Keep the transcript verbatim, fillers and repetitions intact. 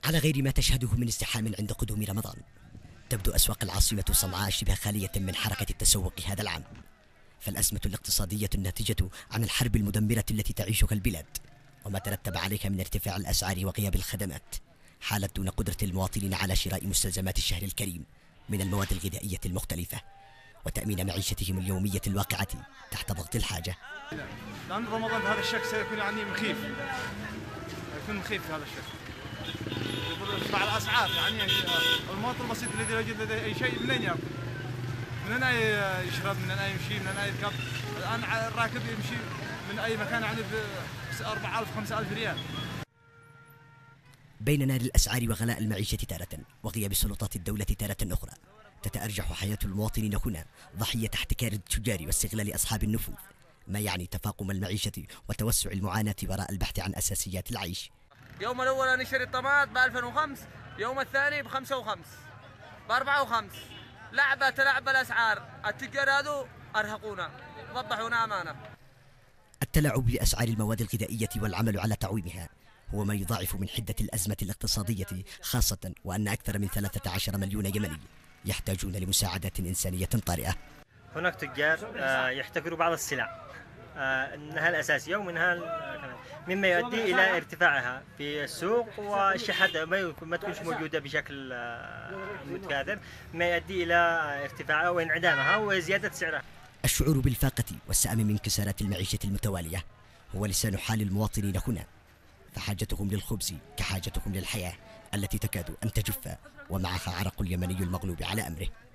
على غير ما تشهده من ازدحام عند قدوم رمضان، تبدو أسواق العاصمة صنعاء شبه خالية من حركة التسوق هذا العام. فالأزمة الاقتصادية الناتجة عن الحرب المدمرة التي تعيشها البلاد وما ترتب عليها من ارتفاع الأسعار وغياب الخدمات حالت دون قدرة المواطنين على شراء مستلزمات الشهر الكريم من المواد الغذائية المختلفة وتأمين معيشتهم اليومية الواقعة تحت ضغط الحاجة. لأن رمضان بهذا الشكل سيكون يعني مخيف، يكون مخيف بهذا الشكل. ارتفاع الأسعار يعني المواطن البسيط الذي لا يجد لديه أي شيء منين يأكل؟ من أين يشرب؟ من أين يمشي؟ من أين يركب؟ الآن الراكب يمشي من أي مكان يعني ب أربعة آلاف خمسة آلاف ريال. بين نار الأسعار وغلاء المعيشة تارة وغياب سلطات الدولة تارة أخرى، تتأرجح حياة المواطنين هنا ضحية احتكار التجار واستغلال أصحاب النفوذ، ما يعني تفاقم المعيشة وتوسع المعاناة وراء البحث عن أساسيات العيش. يوم الأول أنا أشتري الطماط ب ألفين وخمسة، يوم الثاني ب خمسة وخمسة، ب أربعة وخمسة. لعبة تلعب الأسعار، التجار هذو أرهقونا، وضحونا أمانة. التلاعب بأسعار المواد الغذائية والعمل على تعويمها هو ما يضاعف من حدة الأزمة الاقتصادية، خاصة وأن أكثر من ثلاثة عشر مليون يمني يحتاجون لمساعدات إنسانية طارئة. هناك تجار يحتكروا بعض السلع انها الاساسيه ومنها مما يؤدي الى ارتفاعها في السوق، والشحنه ما تكونش موجوده بشكل متكاثر، ما يؤدي الى ارتفاعها وانعدامها وزياده سعرها. الشعور بالفاقة والسأم من انكسارات المعيشة المتوالية هو لسان حال المواطنين هنا، فحاجتهم للخبز كحاجتهم للحياة التي تكاد أن تجف ومعها عرق اليمني المغلوب على أمره.